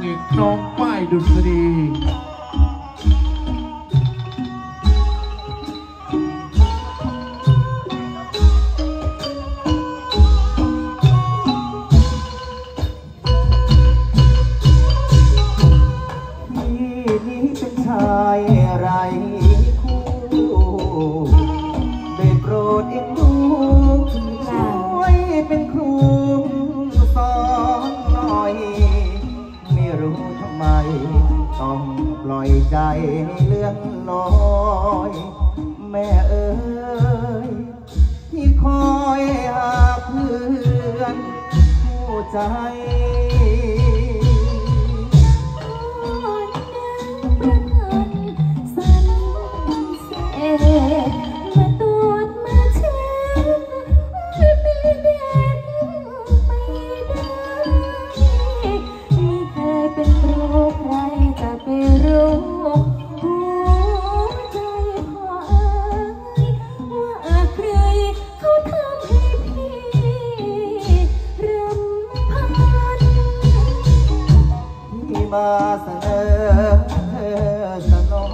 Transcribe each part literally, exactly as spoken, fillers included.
เอกน้องฝ้ายดุษฎีไรคู่ได้โปรดเอ็นดูช่วยเป็นครูสอนหน่อยไม่รู้ทำไมต้องปล่อยใจให้เลื่อนลอยแม่เอ๋ยที่คอยหาเพื่อนผู้ใจมาตรวจมาเช็คไม่มีเด็กไม่ได้ไม่เคยเป็นโรคใครจะไปรู้หัวใจพ่อเอ๋ยว่าใครเขาทำให้พี่รำพันที่มาเสนอเธอสนอง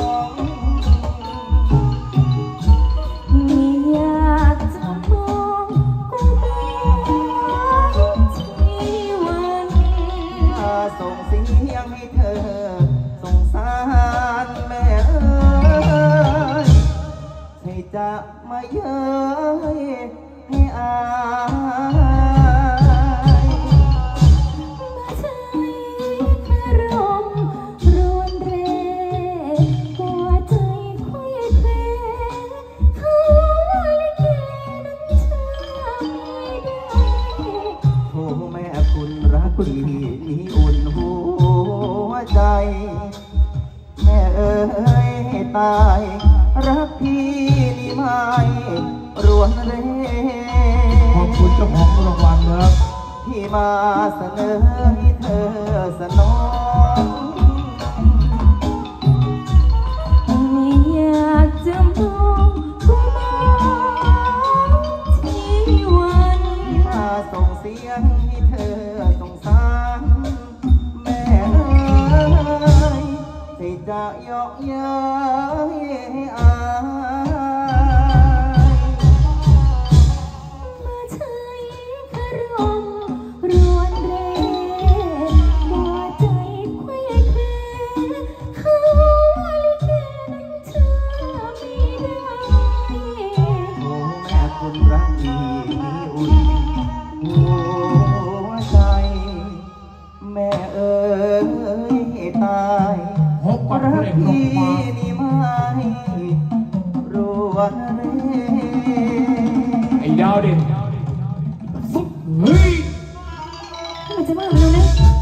ส่งเสียงให้เธอสงสารแม่เอ๋ยใช่จะมาเย้ยให้อายมาใช้คารมรวนเรหัวใจคุยเพลเขาลิเกนั้นเชื่อไม่ได้โทแม่คุณรักพี่อุ่นหัวใจแม่เอ๋ยตายรักพี่นี่ไม่รวนเร่ขอบคุณเจ้าของรางวัลนะครับที่มาเสนอให้เธอสนองไม่อยากจะมองก็มองที่วันมาส่งเสียงให้เธอสงสารแม่เอ๋ยที่จะเยาะเย้ยให้อายมาใช้คารมรวนเรหัวใจคุยเพลเขาลิเกนั้นเชื่อไม่ได้โอ้แม่คุณรักพี่มีอุ่นหัวใจแม่เอ๋ยตายพบกับเพลงลงมานี่ไม่รวนเร่ไอ้ดาวเด่นเฮ้ยมันจะมาเร็วนะ